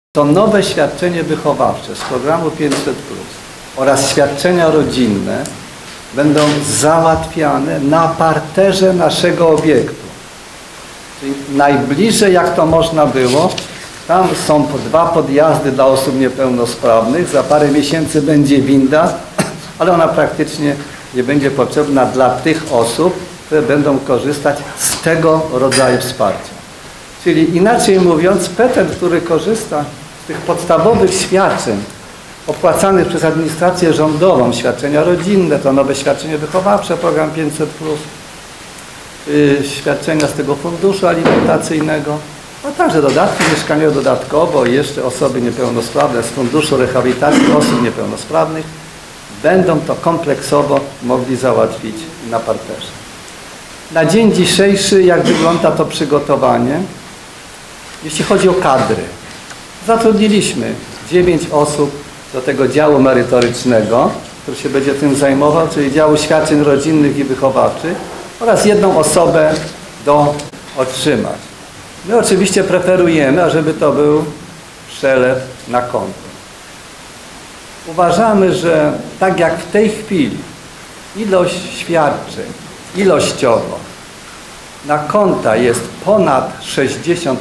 To nowe świadczenie wychowawcze z programu 500+ oraz świadczenia rodzinne będą załatwiane na parterze naszego obiektu. Czyli najbliżej jak to można było. Tam są 2 podjazdy dla osób niepełnosprawnych. Za parę miesięcy będzie winda, ale ona praktycznie nie będzie potrzebna dla tych osób, które będą korzystać z tego rodzaju wsparcia. Czyli inaczej mówiąc, petent, który korzysta z tych podstawowych świadczeń opłacanych przez administrację rządową, świadczenia rodzinne, to nowe świadczenie wychowawcze, program 500+, świadczenia z tego funduszu alimentacyjnego, a także dodatki mieszkaniowe dodatkowo i jeszcze osoby niepełnosprawne z funduszu rehabilitacji osób niepełnosprawnych będą to kompleksowo mogli załatwić na parterze. Na dzień dzisiejszy jak wygląda to przygotowanie? Jeśli chodzi o kadry, zatrudniliśmy 9 osób do tego działu merytorycznego, który się będzie tym zajmował, czyli działu świadczeń rodzinnych i wychowawczych oraz 1 osobę do otrzymać. My oczywiście preferujemy, ażeby to był przelew na konto. Uważamy, że tak jak w tej chwili ilość świadczeń ilościowo na konta jest ponad 60%,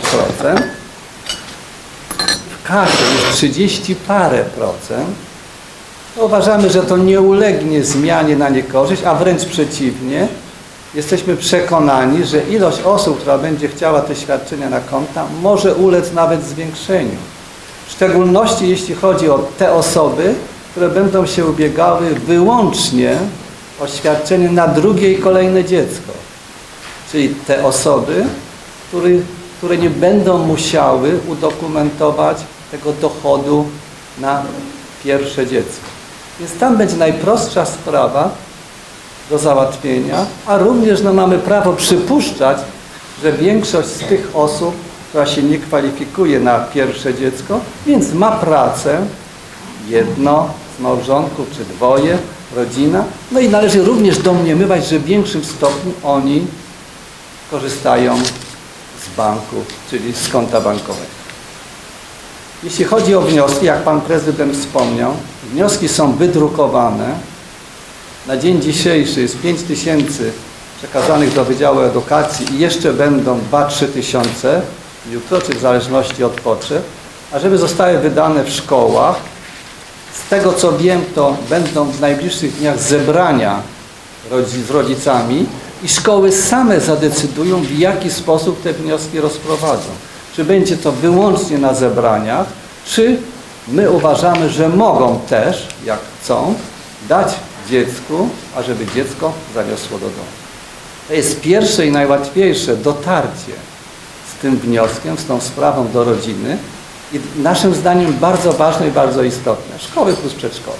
w kasie jest 30 parę procent, to uważamy, że to nie ulegnie zmianie na niekorzyść, a wręcz przeciwnie, jesteśmy przekonani, że ilość osób, która będzie chciała te świadczenia na konta, może ulec nawet zwiększeniu. W szczególności jeśli chodzi o te osoby, które będą się ubiegały wyłącznie o świadczenie na drugie i kolejne dziecko. Czyli te osoby, które nie będą musiały udokumentować tego dochodu na pierwsze dziecko. Więc tam będzie najprostsza sprawa do załatwienia, a również mamy prawo przypuszczać, że większość z tych osób, która się nie kwalifikuje na pierwsze dziecko, więc ma pracę, 1 z małżonków czy 2, rodzina, no i należy również domniemywać, że w większym stopniu oni korzystają z banku, czyli z konta bankowego. Jeśli chodzi o wnioski, jak Pan Prezydent wspomniał, wnioski są wydrukowane. Na dzień dzisiejszy jest 5 000 przekazanych do Wydziału Edukacji i jeszcze będą 2–3 tysiące jutro, czy w zależności od potrzeb, a żeby zostały wydane w szkołach. Z tego co wiem, to będą w najbliższych dniach zebrania z rodzicami i szkoły same zadecydują, w jaki sposób te wnioski rozprowadzą. Czy będzie to wyłącznie na zebraniach, czy my uważamy, że mogą też, jak chcą, dać dziecku, ażeby dziecko zaniosło do domu. To jest pierwsze i najłatwiejsze dotarcie z tym wnioskiem, z tą sprawą do rodziny i naszym zdaniem bardzo ważne i bardzo istotne. Szkoły plus przedszkole.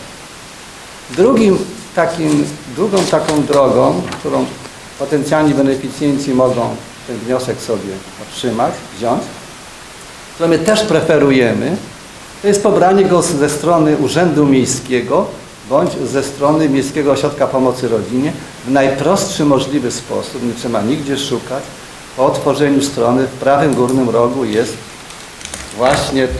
Drugą taką drogą, którą potencjalni beneficjenci mogą ten wniosek sobie otrzymać, wziąć, które my też preferujemy, to jest pobranie go ze strony Urzędu Miejskiego bądź ze strony Miejskiego Ośrodka Pomocy Rodzinie w najprostszy możliwy sposób, nie trzeba nigdzie szukać. Po otworzeniu strony w prawym górnym rogu jest właśnie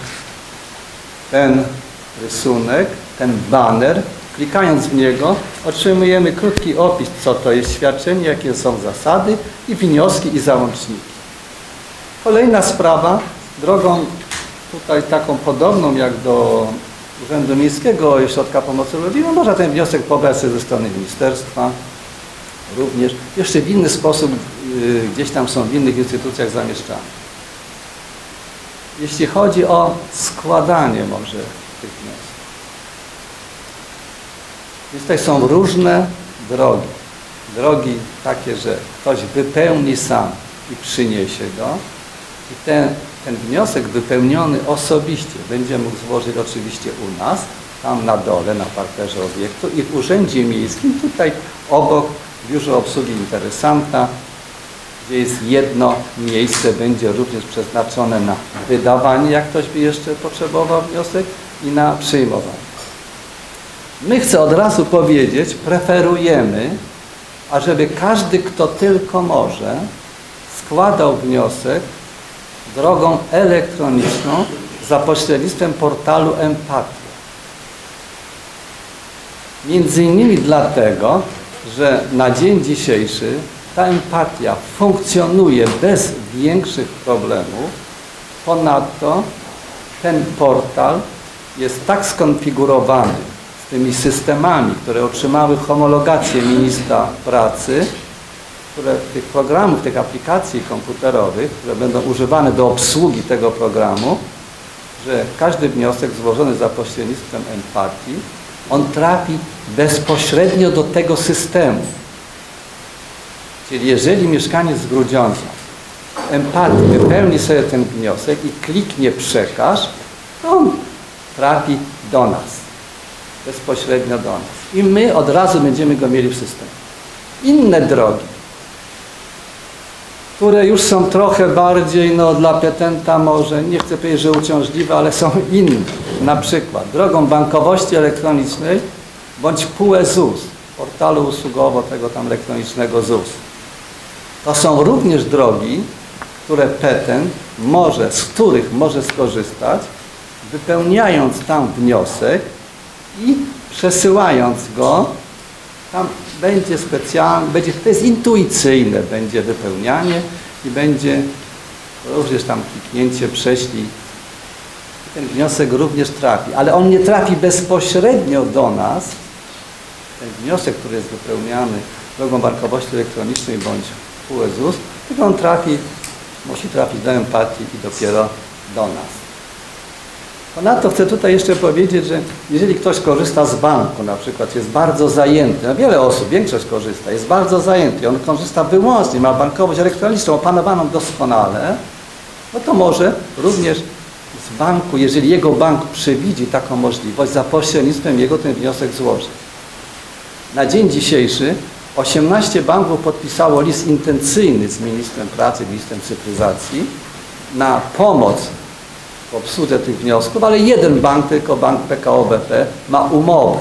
ten rysunek, ten baner. Klikając w niego otrzymujemy krótki opis, co to jest świadczenie, jakie są zasady i wnioski i załączniki. Kolejna sprawa, drogą tutaj taką podobną jak do Urzędu Miejskiego i Ośrodka Pomocy Rodzinie, można ten wniosek pobrać ze strony ministerstwa również. Jeszcze w inny sposób, gdzieś tam są w innych instytucjach zamieszczane. Jeśli chodzi o składanie może tych wniosków. Więc tutaj są różne drogi. Drogi takie, że ktoś wypełni sam i przyniesie go. I ten wniosek wypełniony osobiście będzie mógł złożyć oczywiście u nas, tam na dole, na parterze obiektu i w Urzędzie Miejskim, tutaj obok w Biurze Obsługi Interesanta, gdzie jest 1 miejsce, będzie również przeznaczone na wydawanie, jak ktoś by jeszcze potrzebował wniosek, i na przyjmowanie. My, chcę od razu powiedzieć, preferujemy, ażeby każdy, kto tylko może, składał wniosek drogą elektroniczną za pośrednictwem portalu Empatia. Między innymi dlatego, że na dzień dzisiejszy ta empatia funkcjonuje bez większych problemów. Ponadto ten portal jest tak skonfigurowany z tymi systemami, które otrzymały homologację ministra pracy, które tych programów, tych aplikacji komputerowych, które będą używane do obsługi tego programu, że każdy wniosek złożony za pośrednictwem empatii, on trafi bezpośrednio do tego systemu. Czyli jeżeli mieszkaniec z Grudziądza empatii wypełni sobie ten wniosek i kliknie przekaż, to on trafi do nas. Bezpośrednio do nas. I my od razu będziemy go mieli w systemie. Inne drogi, które już są trochę bardziej dla petenta może, nie chcę powiedzieć, że uciążliwe, ale są inne. Na przykład drogą bankowości elektronicznej bądź PUE ZUS, portalu usługowo tego tam elektronicznego ZUS. To są również drogi, które petent może, z których może skorzystać, wypełniając tam wniosek i przesyłając go, tam będzie specjalnie, to jest intuicyjne, będzie wypełnianie i będzie również tam kliknięcie, prześlij. Ten wniosek również trafi, ale on nie trafi bezpośrednio do nas. Ten wniosek, który jest wypełniany drogą bankowości elektronicznej bądź PUE ZUS, tylko on musi trafić do empatii i dopiero do nas. Ponadto chcę tutaj jeszcze powiedzieć, że jeżeli ktoś korzysta z banku, na przykład jest bardzo zajęty, wiele osób, większość korzysta, jest bardzo zajęty, on korzysta wyłącznie, ma bankowość elektroniczną opanowaną doskonale, no to może również z banku, jeżeli jego bank przewidzi taką możliwość, za pośrednictwem jego ten wniosek złożyć. Na dzień dzisiejszy 18 banków podpisało list intencyjny z ministrem pracy, ministrem cyfryzacji na pomoc w obsłudze tych wniosków, ale jeden bank, tylko bank PKO BP, ma umowę.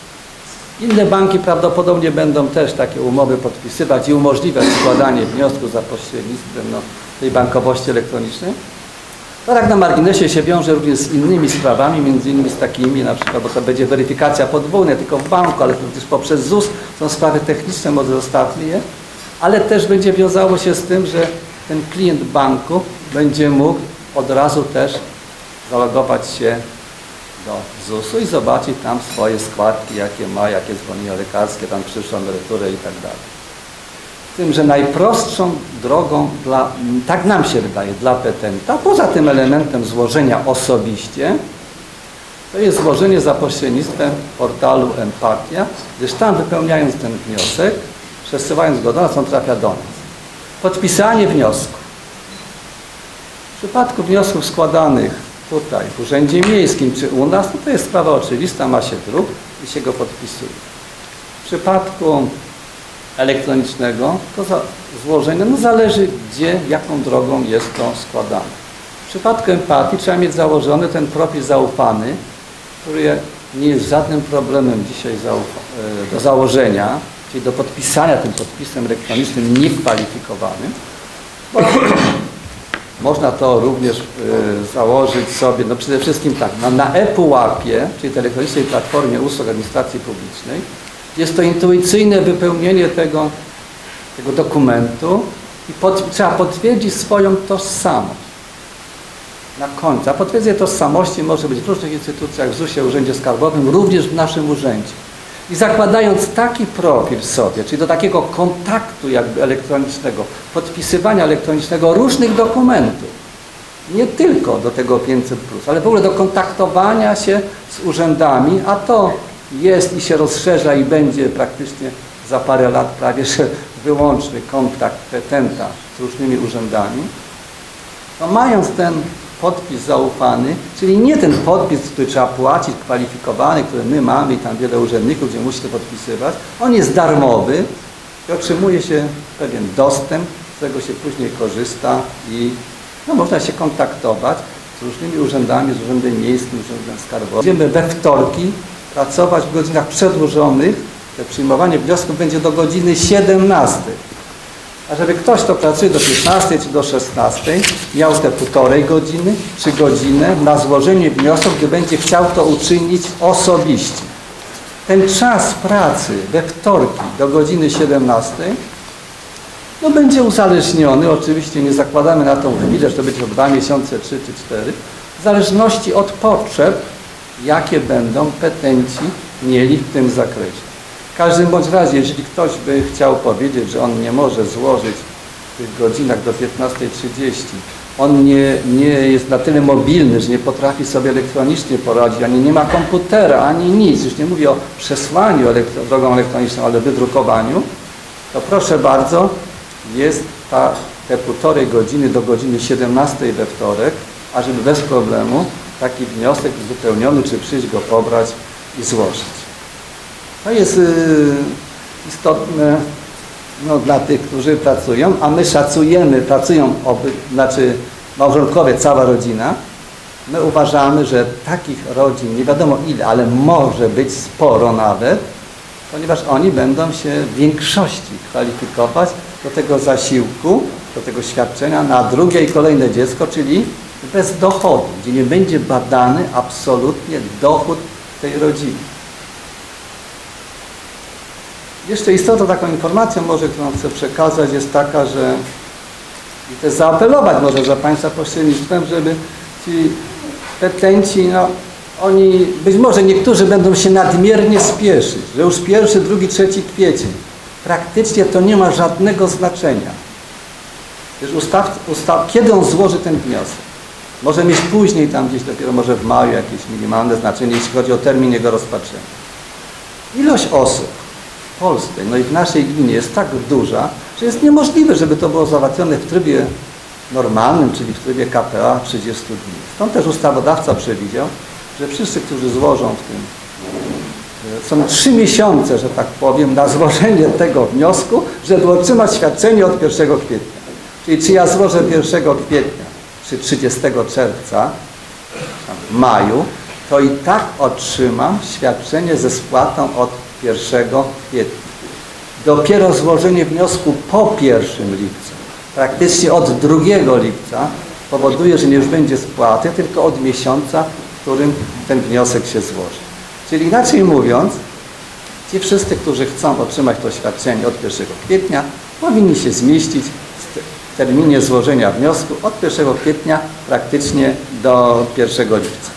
Inne banki prawdopodobnie będą też takie umowy podpisywać i umożliwiać składanie wniosku za pośrednictwem tej bankowości elektronicznej. To tak na marginesie się wiąże również z innymi sprawami, między innymi z takimi, na przykład, bo to będzie weryfikacja podwójna, nie tylko w banku, ale również poprzez ZUS. Są sprawy techniczne, może zostawmy je, ale też będzie wiązało się z tym, że ten klient banku będzie mógł od razu też zalogować się do ZUS-u i zobaczyć tam swoje składki, jakie ma, jakie zwolnienia lekarskie, tam przyszłą emeryturę i tak dalej. Z tym, że najprostszą drogą, tak nam się wydaje, dla petenta, poza tym elementem złożenia osobiście, to jest złożenie za pośrednictwem portalu Empatia, gdyż tam wypełniając ten wniosek, przesyłając go do nas, on trafia do nas. Podpisanie wniosku. W przypadku wniosków składanych tutaj w Urzędzie Miejskim czy u nas, to jest sprawa oczywista, ma się druk i się go podpisuje. W przypadku elektronicznego to złożenie zależy gdzie, jaką drogą jest to składane. W przypadku empatii trzeba mieć założony ten profil zaufany, który nie jest żadnym problemem dzisiaj do założenia, czyli do podpisania tym podpisem elektronicznym niekwalifikowanym. Można to również założyć sobie, przede wszystkim tak, na ePUAP-ie, czyli Elektronicznej Platformie Usług Administracji Publicznej, jest to intuicyjne wypełnienie tego dokumentu i trzeba potwierdzić swoją tożsamość. Na końcu. A potwierdzenie tożsamości może być w różnych instytucjach, w ZUS-ie, Urzędzie Skarbowym, również w naszym urzędzie. I zakładając taki profil sobie, czyli do takiego kontaktu jakby elektronicznego, podpisywania elektronicznego różnych dokumentów, nie tylko do tego 500+, ale w ogóle do kontaktowania się z urzędami, a to jest i się rozszerza i będzie praktycznie za parę lat prawie że wyłączny kontakt petenta z różnymi urzędami, to mając ten podpis zaufany, czyli nie ten podpis, który trzeba płacić, kwalifikowany, który my mamy i tam wiele urzędników, gdzie musi to podpisywać, on jest darmowy i otrzymuje się pewien dostęp, z którego się później korzysta i można się kontaktować z różnymi urzędami, z Urzędem Miejskim, z Urzędem Skarbowym. Będziemy we wtorki pracować w godzinach przedłużonych. Przyjmowanie wniosków będzie do godziny 17. A żeby ktoś, kto pracuje do 15 czy do 16, miał te 1,5 godziny czy godzinę na złożenie wniosku, gdy będzie chciał to uczynić osobiście. Ten czas pracy we wtorki do godziny 17 no będzie uzależniony, oczywiście nie zakładamy na tą chwilę, że to będzie 2 miesiące, 3 czy 4, w zależności od potrzeb, jakie będą petenci mieli w tym zakresie. W każdym bądź razie, jeżeli ktoś by chciał powiedzieć, że on nie może złożyć w tych godzinach do 15:30, on nie jest na tyle mobilny, że nie potrafi sobie elektronicznie poradzić, ani nie ma komputera, ani nic, już nie mówię o przesłaniu drogą elektroniczną, ale wydrukowaniu, to proszę bardzo, jest te 1,5 godziny do godziny 17 we wtorek, ażeby bez problemu taki wniosek uzupełniony, czy przyjść go pobrać i złożyć. To jest istotne dla tych, którzy pracują, a my szacujemy, znaczy małżonkowie, cała rodzina, my uważamy, że takich rodzin, nie wiadomo ile, ale może być sporo nawet, ponieważ oni będą się w większości kwalifikować do tego zasiłku, do tego świadczenia na drugie i kolejne dziecko, czyli bez dochodu, gdzie nie będzie badany absolutnie dochód tej rodziny. Jeszcze istotną taką informacją może, którą chcę przekazać, jest taka, że i też zaapelować może za Państwa pośrednictwem, żeby ci petenci, oni, być może niektórzy będą się nadmiernie spieszyć, że już 1, 2, 3 kwiecień. Praktycznie to nie ma żadnego znaczenia. Kiedy on złoży ten wniosek? Może mieć później, tam gdzieś dopiero może w maju jakieś minimalne znaczenie, jeśli chodzi o termin jego rozpatrzenia. Ilość osób w Polsce, no i w naszej gminie jest tak duża, że jest niemożliwe, żeby to było załatwione w trybie normalnym, czyli w trybie KPA 30 dni. Stąd też ustawodawca przewidział, że wszyscy, którzy złożą w tym, są 3 miesiące, że tak powiem, na złożenie tego wniosku, żeby otrzymać świadczenie od 1 kwietnia. Czyli czy ja złożę 1 kwietnia, czy 30 czerwca, w maju, to i tak otrzymam świadczenie ze spłatą od 1 kwietnia. Dopiero złożenie wniosku po 1 lipca, praktycznie od 2 lipca, powoduje, że nie już będzie spłaty, tylko od miesiąca, w którym ten wniosek się złoży. Czyli inaczej mówiąc, ci wszyscy, którzy chcą otrzymać to świadczenie od 1 kwietnia, powinni się zmieścić w terminie złożenia wniosku od 1 kwietnia praktycznie do 1 lipca.